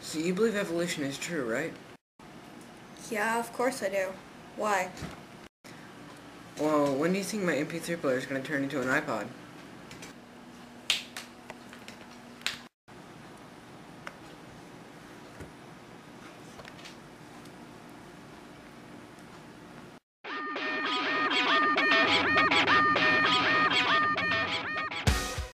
So you believe evolution is true, right? Yeah, of course I do. Why? Well, when do you think my MP3 player is going to turn into an iPod?